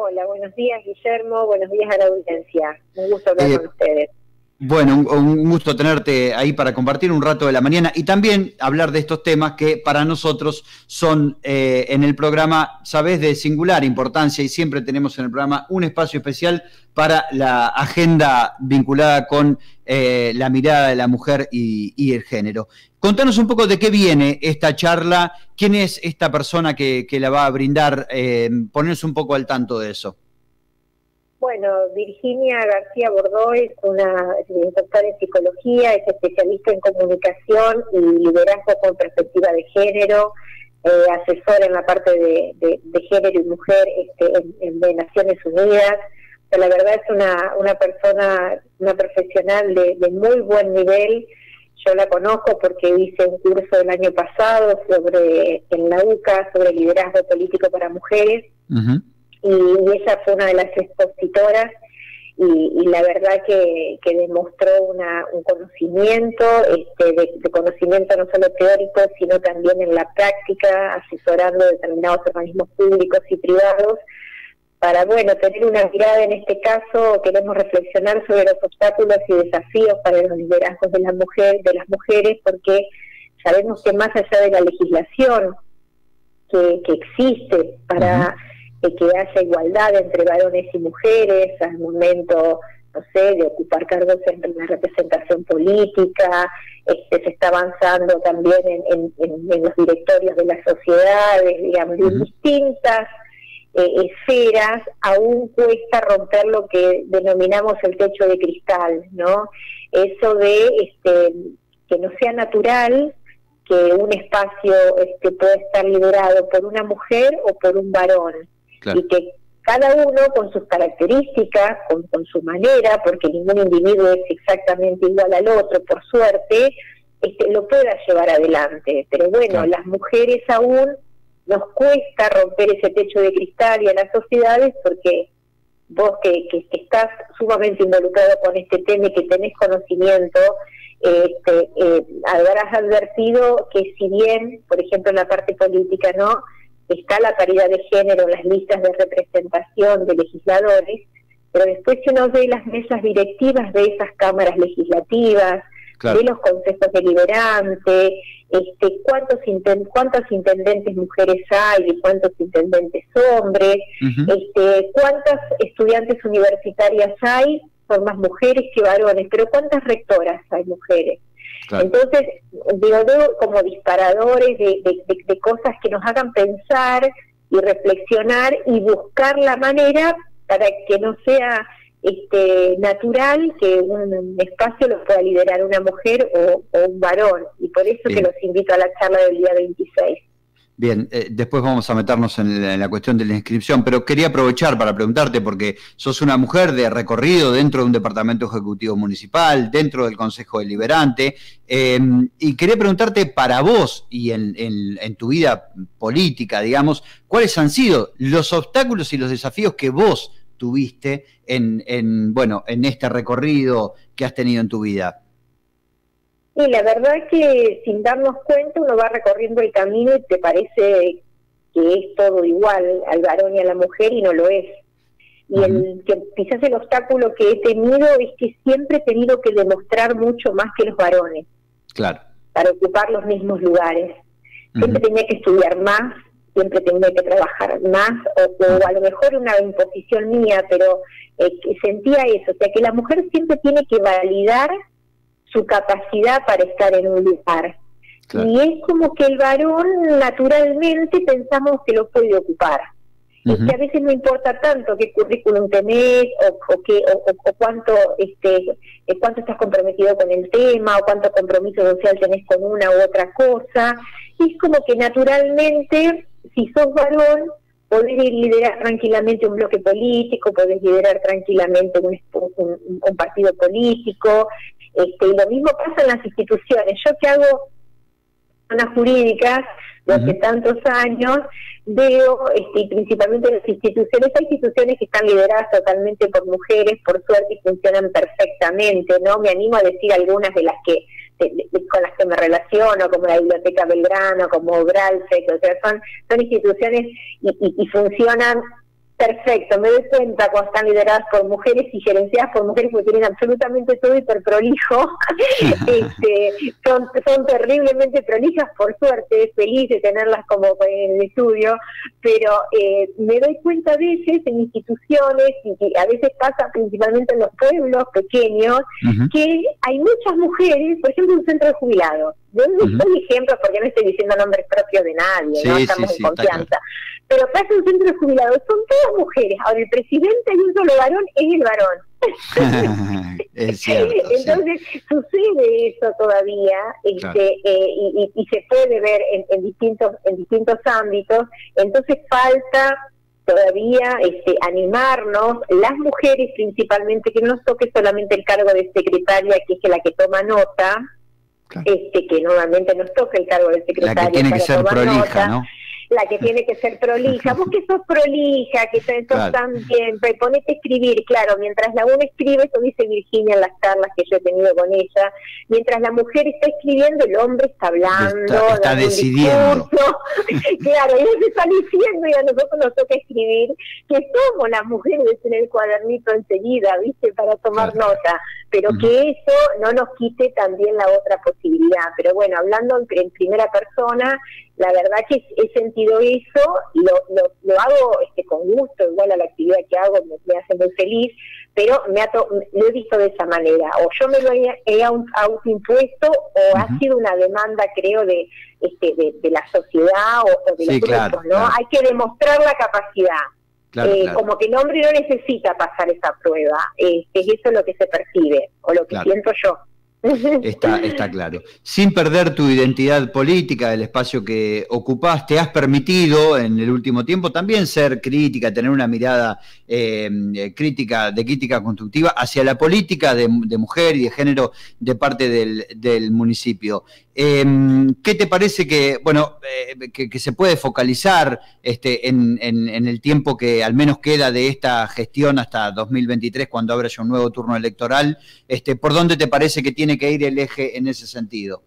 Hola, buenos días, Guillermo, buenos días a la audiencia. Un gusto hablar con ustedes. Bueno, un gusto tenerte ahí para compartir un rato de la mañana y también hablar de estos temas que para nosotros son en el programa, sabés, de singular importancia, y siempre tenemos en el programa un espacio especial para la agenda vinculada con la mirada de la mujer y el género. Contanos un poco de qué viene esta charla, quién es esta persona que la va a brindar, ponernos un poco al tanto de eso. Bueno, Virginia García Bordó es una doctora en psicología, es especialista en comunicación y liderazgo con perspectiva de género, asesora en la parte de género y mujer de Naciones Unidas. Pero la verdad es una persona, una profesional de muy buen nivel. Yo la conozco porque hice un curso el año pasado en la UCA sobre liderazgo político para mujeres. Uh-huh. Y ella fue una de las expositoras y la verdad que demostró un conocimiento, de conocimiento no solo teórico, sino también en la práctica, asesorando determinados organismos públicos y privados, para, bueno, tener una mirada. En este caso queremos reflexionar sobre los obstáculos y desafíos para los liderazgos de las mujeres, porque sabemos que más allá de la legislación que existe para que haya igualdad entre varones y mujeres al momento, no sé, de ocupar cargos en la representación política, se está avanzando también en los directorios de las sociedades, digamos, en distintas esferas. Aún cuesta romper lo que denominamos el techo de cristal, ¿no? Eso de que no sea natural que un espacio pueda estar liderado por una mujer o por un varón. Claro. Y que cada uno con sus características, con su manera, porque ningún individuo es exactamente igual al otro, por suerte, lo pueda llevar adelante. Pero bueno, claro, las mujeres aún nos cuesta romper ese techo de cristal, y a las sociedades, porque vos que estás sumamente involucrado con este tema y que tenés conocimiento, habrás advertido que si bien, por ejemplo, en la parte política, ¿no?, está la paridad de género en las listas de representación de legisladores, pero después si uno ve las mesas directivas de esas cámaras legislativas, claro, de los consejos deliberantes, cuántos intendentes mujeres hay y cuántos intendentes hombres, cuántas estudiantes universitarias hay, son más mujeres que varones, pero cuántas rectoras hay mujeres. Claro. Entonces, veo como disparadores de cosas que nos hagan pensar y reflexionar y buscar la manera para que no sea natural que un espacio lo pueda liderar una mujer o un varón. Y por eso que los invito a la charla del día 26. Bien, después vamos a meternos en la cuestión de la inscripción, pero quería aprovechar para preguntarte, porque sos una mujer de recorrido dentro de un departamento ejecutivo municipal, dentro del Consejo Deliberante, y quería preguntarte para vos y en tu vida política, digamos, ¿cuáles han sido los obstáculos y los desafíos que vos tuviste en este recorrido que has tenido en tu vida? Y la verdad es que sin darnos cuenta uno va recorriendo el camino y te parece que es todo igual al varón y a la mujer, y no lo es. Y quizás el obstáculo que he tenido es que siempre he tenido que demostrar mucho más que los varones. Claro. Para ocupar los mismos lugares. Siempre tenía que estudiar más, siempre tenía que trabajar más, o a lo mejor una imposición mía, pero sentía eso, o sea que la mujer siempre tiene que validar su capacidad para estar en un lugar. Claro. Y es como que el varón naturalmente pensamos que lo puede ocupar. Es que a veces no importa tanto qué currículum tenés o cuánto estás comprometido con el tema, o cuánto compromiso social tenés con una u otra cosa. Y es como que naturalmente, si sos varón, podés liderar tranquilamente un bloque político, podés liderar tranquilamente un partido político. Y lo mismo pasa en las instituciones. Yo que hago zonas jurídicas de hace tantos años, veo, y principalmente en las instituciones, hay instituciones que están lideradas totalmente por mujeres, por suerte, y funcionan perfectamente, ¿no? Me animo a decir algunas de las que con las que me relaciono, como la Biblioteca Belgrano, como Bralsec, o sea, son instituciones y funcionan Perfecto, me doy cuenta cuando están lideradas por mujeres y gerenciadas por mujeres, porque tienen absolutamente todo hiper prolijo. Son terriblemente prolijas, por suerte, feliz de tenerlas como en el estudio, pero me doy cuenta a veces en instituciones, y a veces pasa principalmente en los pueblos pequeños, que hay muchas mujeres, por ejemplo, un centro de jubilados. Yo no doy ejemplos porque no estoy diciendo nombres propios de nadie, no estamos en confianza. Pero pasa un centro de jubilados, son todas mujeres. Ahora, el presidente y un solo varón es el varón. Es cierto, entonces, sucede eso todavía, y se puede ver en distintos ámbitos. Entonces, falta todavía animarnos, las mujeres principalmente, que no nos toque solamente el cargo de secretaria, que es la que toma nota, que normalmente nos toca el cargo de secretaria. La que tiene que ser prolija, nota, ¿no? La que tiene que ser prolija. Vos que sos prolija, que sos tan bien, ponete a escribir. Claro, mientras la una escribe, eso dice Virginia en las charlas que yo he tenido con ella, mientras la mujer está escribiendo, el hombre está hablando, está decidiendo. Claro, y se está diciendo, y a nosotros nos toca escribir, que somos las mujeres en el cuadernito enseguida, ¿viste? Para tomar nota, pero que eso no nos quite también la otra posibilidad. Pero bueno, hablando en primera persona, la verdad que he sentido eso, lo hago con gusto, igual a la actividad que hago me hace muy feliz, pero lo he visto de esa manera, o yo me lo he autoimpuesto, o ha sido una demanda, creo, de la sociedad o de los grupos, ¿no? Hay que demostrar la capacidad. Como que el hombre no necesita pasar esa prueba, eso es lo que se percibe, o lo que siento yo. Está claro. Sin perder tu identidad política, el espacio que ocupás, te has permitido en el último tiempo también ser crítica, tener una mirada crítica constructiva hacia la política de mujer y de género de parte del municipio. ¿Qué te parece que se puede focalizar en el tiempo que al menos queda de esta gestión hasta 2023, cuando abra ya un nuevo turno electoral? ¿Por dónde te parece que tiene que ir el eje en ese sentido?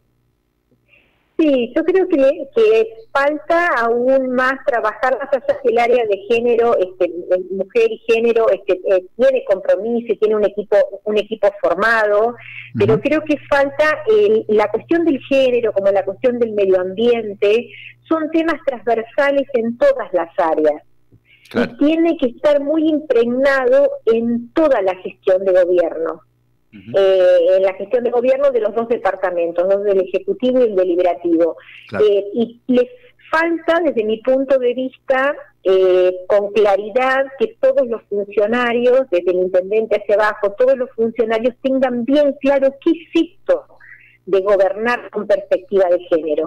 Sí, yo creo que falta aún más trabajar más allá del área de género, mujer y género, tiene compromiso, tiene un equipo formado, pero creo que falta la cuestión del género, como la cuestión del medio ambiente, son temas transversales en todas las áreas. Y tiene que estar muy impregnado en toda la gestión de gobierno. En la gestión de gobierno de los dos departamentos, del Ejecutivo y el Deliberativo. Y les falta, desde mi punto de vista, con claridad, que todos los funcionarios, desde el intendente hacia abajo, todos los funcionarios tengan bien claro qué es esto de gobernar con perspectiva de género.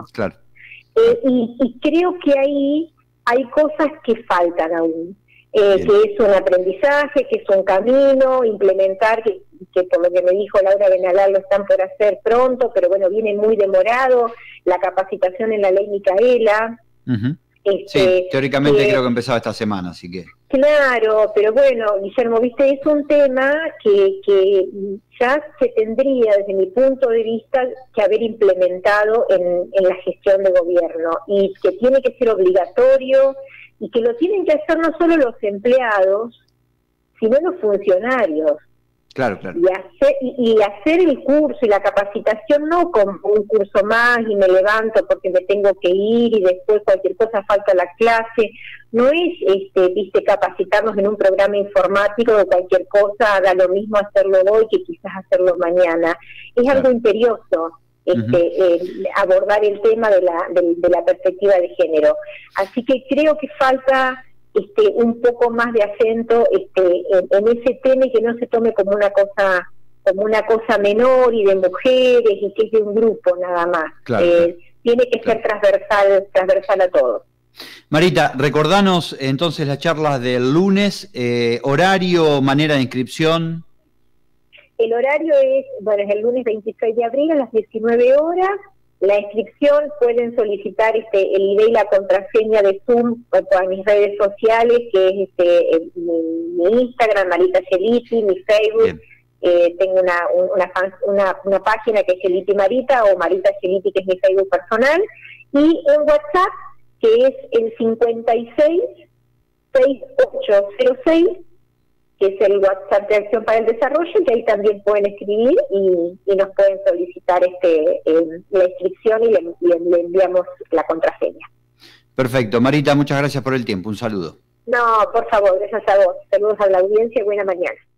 Y creo que ahí hay cosas que faltan aún. Que es un aprendizaje, que es un camino, implementar, que por lo que me dijo Laura Benalal lo están por hacer pronto, pero bueno, viene muy demorado, la capacitación en la ley Micaela. Sí, teóricamente creo que empezaba esta semana, así que... Claro, pero bueno, Guillermo, viste, es un tema que ya se tendría, desde mi punto de vista, que haber implementado en la gestión de gobierno, y que tiene que ser obligatorio, y que lo tienen que hacer no solo los empleados, sino los funcionarios. Y hacer el curso y la capacitación no como un curso más y me levanto porque me tengo que ir y después cualquier cosa falta la clase. No es capacitarnos en un programa informático o cualquier cosa, da lo mismo hacerlo hoy que quizás hacerlo mañana. Es algo imperioso. Abordar el tema de la perspectiva de género. Así que creo que falta un poco más de acento en ese tema, y que no se tome como una cosa menor y de mujeres y que es de un grupo nada más. Tiene que ser transversal a todos. Marita, recordanos entonces las charlas del lunes, horario, manera de inscripción. El horario es el lunes 26 de abril a las 19 horas. La inscripción pueden solicitar el ID y la contraseña de Zoom por mis redes sociales, que es mi Instagram, Marita Geliti, mi Facebook. Tengo una página que es Geliti Marita, o Marita Geliti, que es mi Facebook personal. Y un WhatsApp, que es el 56 6806, que es el WhatsApp de Acción para el Desarrollo, que ahí también pueden escribir y nos pueden solicitar la inscripción y le enviamos la contraseña. Perfecto. Marita, muchas gracias por el tiempo. Un saludo. No, por favor, gracias a vos. Saludos a la audiencia y buena mañana.